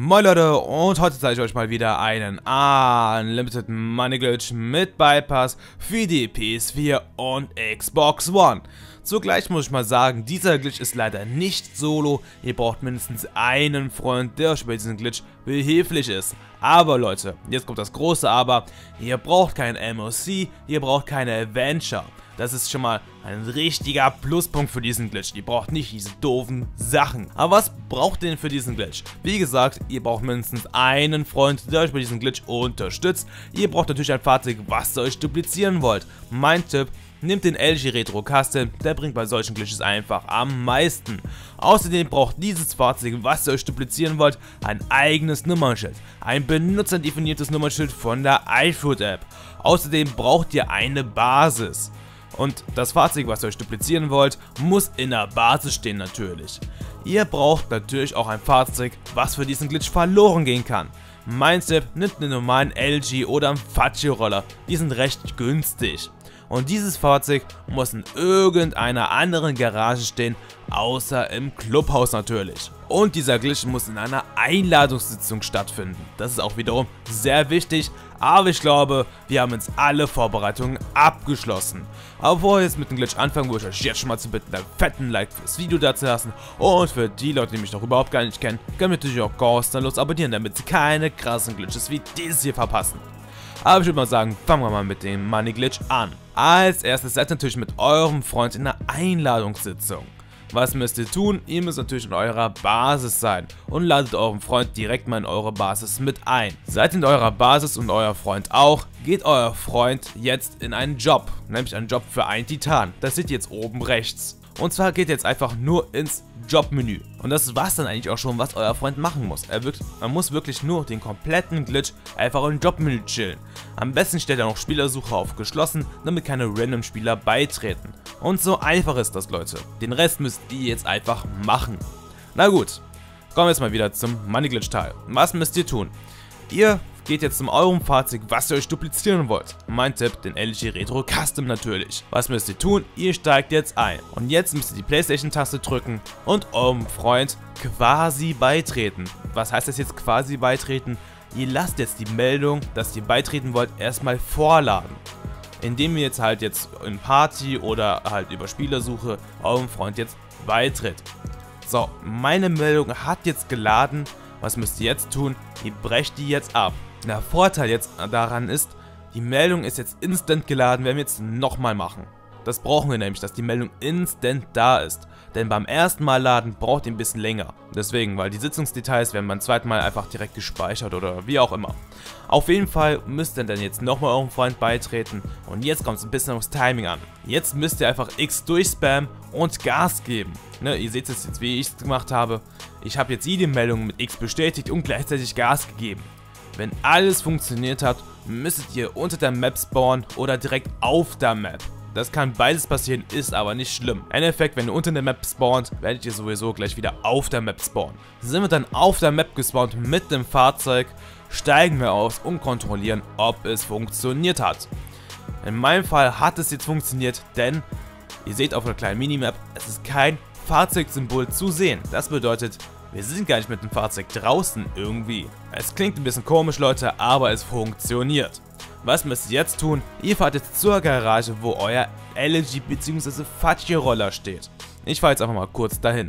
Moin Leute, und heute zeige ich euch mal wieder einen Unlimited Money Glitch mit Bypass für die PS4 und Xbox One. Zugleich muss ich mal sagen, dieser Glitch ist leider nicht solo, ihr braucht mindestens einen Freund, der euch bei diesem Glitch behilflich ist. Aber Leute, jetzt kommt das große Aber, ihr braucht kein MOC, ihr braucht keine Adventure. Das ist schon mal ein richtiger Pluspunkt für diesen Glitch. Ihr braucht nicht diese doofen Sachen. Aber was braucht ihr denn für diesen Glitch? Wie gesagt, ihr braucht mindestens einen Freund, der euch bei diesem Glitch unterstützt. Ihr braucht natürlich ein Fahrzeug, was ihr euch duplizieren wollt. Mein Tipp: nehmt den LG Retro Custom, der bringt bei solchen Glitches einfach am meisten. Außerdem braucht dieses Fahrzeug, was ihr euch duplizieren wollt, ein eigenes Nummernschild. Ein benutzerdefiniertes Nummernschild von der iFood App. Außerdem braucht ihr eine Basis. Und das Fahrzeug, was ihr euch duplizieren wollt, muss in der Basis stehen natürlich. Ihr braucht natürlich auch ein Fahrzeug, was für diesen Glitch verloren gehen kann. Mein Tipp: nimmt einen normalen LG oder einen Faccio-Roller, die sind recht günstig. Und dieses Fahrzeug muss in irgendeiner anderen Garage stehen, außer im Clubhaus natürlich. Und dieser Glitch muss in einer Einladungssitzung stattfinden. Das ist auch wiederum sehr wichtig, aber ich glaube, wir haben jetzt alle Vorbereitungen abgeschlossen. Aber bevor wir jetzt mit dem Glitch anfangen, würde ich euch jetzt schon mal zu bitten, einen fetten Like für das Video da zu lassen. Und für die Leute, die mich noch überhaupt gar nicht kennen, können wir natürlich auch kostenlos abonnieren, damit sie keine krassen Glitches wie dieses hier verpassen. Aber ich würde mal sagen, fangen wir mal mit dem Money Glitch an. Als erstes seid ihr natürlich mit eurem Freund in einer Einladungssitzung. Was müsst ihr tun? Ihr müsst natürlich in eurer Basis sein und ladet euren Freund direkt mal in eure Basis mit ein. Seid in eurer Basis und euer Freund auch, geht euer Freund jetzt in einen Job, nämlich einen Job für einen Titan. Das seht ihr jetzt oben rechts. Und zwar geht ihr jetzt einfach nur ins Jobmenü. Und das war's dann eigentlich auch schon, was euer Freund machen muss. Er muss wirklich nur den kompletten Glitch einfach im Jobmenü chillen. Am besten stellt er noch Spielersuche auf geschlossen, damit keine random Spieler beitreten. Und so einfach ist das, Leute. Den Rest müsst ihr jetzt einfach machen. Na gut, kommen wir jetzt mal wieder zum Money Glitch Teil. Was müsst ihr tun? Ihr geht jetzt zum eurem Fahrzeug, was ihr euch duplizieren wollt. Mein Tipp: den LG Retro Custom natürlich. Was müsst ihr tun? Ihr steigt jetzt ein. Und jetzt müsst ihr die PlayStation-Taste drücken und eurem Freund quasi beitreten. Was heißt das jetzt, quasi beitreten? Ihr lasst jetzt die Meldung, dass ihr beitreten wollt, erstmal vorladen. Indem ihr jetzt in Party oder halt über Spielersuche eurem Freund jetzt beitritt. So, meine Meldung hat jetzt geladen. Was müsst ihr jetzt tun? Ihr brecht die jetzt ab. Der Vorteil jetzt daran ist, die Meldung ist jetzt instant geladen, werden wir jetzt nochmal machen. Das brauchen wir nämlich, dass die Meldung instant da ist. Denn beim ersten Mal laden braucht ihr ein bisschen länger. Deswegen, weil die Sitzungsdetails werden beim zweiten Mal einfach direkt gespeichert oder wie auch immer. Auf jeden Fall müsst ihr dann jetzt nochmal eurem Freund beitreten. Und jetzt kommt es ein bisschen aufs Timing an. Jetzt müsst ihr einfach X durchspammen und Gas geben. Ne, ihr seht es jetzt, wie ich es gemacht habe. Ich habe jetzt jede Meldung mit X bestätigt und gleichzeitig Gas gegeben. Wenn alles funktioniert hat, müsstet ihr unter der Map spawnen oder direkt auf der Map. Das kann beides passieren, ist aber nicht schlimm. Im Endeffekt, wenn ihr unter der Map spawnt, werdet ihr sowieso gleich wieder auf der Map spawnen. Sind wir dann auf der Map gespawnt mit dem Fahrzeug, steigen wir aus und kontrollieren, ob es funktioniert hat. In meinem Fall hat es jetzt funktioniert, denn ihr seht auf der kleinen Minimap, es ist kein Fahrzeugsymbol zu sehen. Das bedeutet, wir sind gar nicht mit dem Fahrzeug draußen irgendwie. Es klingt ein bisschen komisch, Leute, aber es funktioniert. Was müsst ihr jetzt tun? Ihr fahrt jetzt zur Garage, wo euer LG bzw. Faccio-Roller steht. Ich fahre jetzt einfach mal kurz dahin.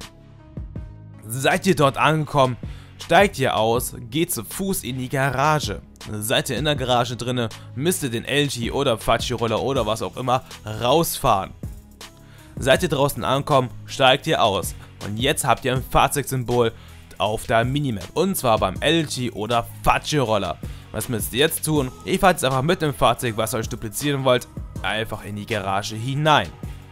Seid ihr dort angekommen, steigt ihr aus, geht zu Fuß in die Garage. Seid ihr in der Garage drinne, müsst ihr den LG oder Faccio-Roller oder was auch immer rausfahren. Seid ihr draußen angekommen, steigt ihr aus. Und jetzt habt ihr ein Fahrzeugsymbol auf der Minimap. Und zwar beim LG oder Faccio-Roller. Was müsst ihr jetzt tun? Ihr fahrt jetzt einfach mit dem Fahrzeug, was ihr euch duplizieren wollt, einfach in die Garage hinein.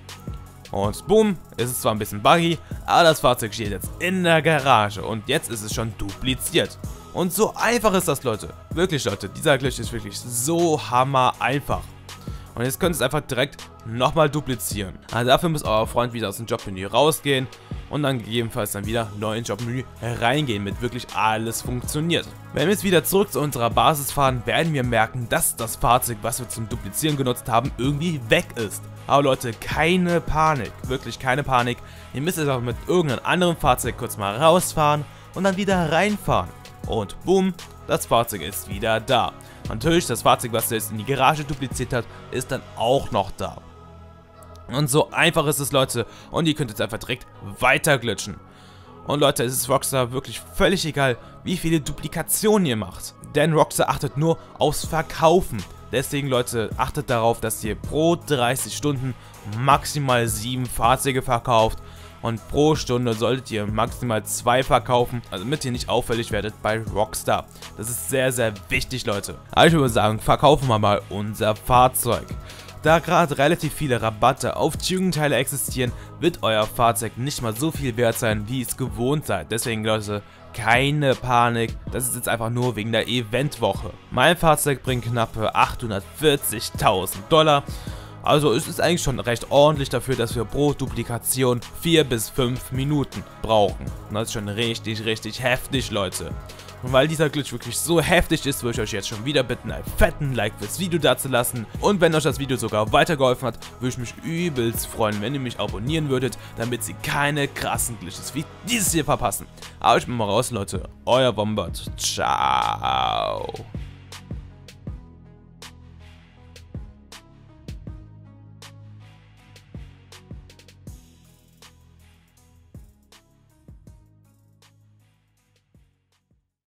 Und boom, ist es zwar ein bisschen buggy, aber das Fahrzeug steht jetzt in der Garage. Und jetzt ist es schon dupliziert. Und so einfach ist das, Leute. Wirklich, Leute, dieser Glitch ist wirklich so hammer einfach. Und jetzt könnt ihr es einfach direkt nochmal duplizieren. Also dafür muss euer Freund wieder aus dem Jobmenü rausgehen und dann gegebenenfalls dann wieder neu ins Jobmenü reingehen, damit wirklich alles funktioniert. Wenn wir jetzt wieder zurück zu unserer Basis fahren, werden wir merken, dass das Fahrzeug, was wir zum Duplizieren genutzt haben, irgendwie weg ist. Aber Leute, keine Panik, wirklich keine Panik. Ihr müsst jetzt auch mit irgendeinem anderen Fahrzeug kurz mal rausfahren und dann wieder reinfahren. und boom, das Fahrzeug ist wieder da. Natürlich, das Fahrzeug, was er jetzt in die Garage dupliziert hat, ist dann auch noch da. Und so einfach ist es, Leute, und ihr könnt jetzt einfach direkt weiter glitschen. Und Leute, es ist Rockstar wirklich völlig egal, wie viele Duplikationen ihr macht. Denn Rockstar achtet nur aufs Verkaufen. Deswegen, Leute, achtet darauf, dass ihr pro 30 Stunden maximal 7 Fahrzeuge verkauft. Und pro Stunde solltet ihr maximal 2 verkaufen, also damit ihr nicht auffällig werdet bei Rockstar. Das ist sehr, sehr wichtig, Leute. Aber ich würde sagen, verkaufen wir mal unser Fahrzeug. Da gerade relativ viele Rabatte auf Tuning-Teile existieren, wird euer Fahrzeug nicht mal so viel wert sein, wie es gewohnt seid. Deswegen, Leute, keine Panik, das ist jetzt einfach nur wegen der Eventwoche. Mein Fahrzeug bringt knappe 840.000 $. Also es ist eigentlich schon recht ordentlich dafür, dass wir pro Duplikation 4 bis 5 Minuten brauchen. Und das ist schon richtig, richtig heftig, Leute. Und weil dieser Glitch wirklich so heftig ist, würde ich euch jetzt schon wieder bitten, einen fetten Like fürs Video dazulassen. Und wenn euch das Video sogar weitergeholfen hat, würde ich mich übelst freuen, wenn ihr mich abonnieren würdet, damit sie keine krassen Glitches wie dieses hier verpassen. Aber ich bin mal raus, Leute. Euer Wombat. Ciao.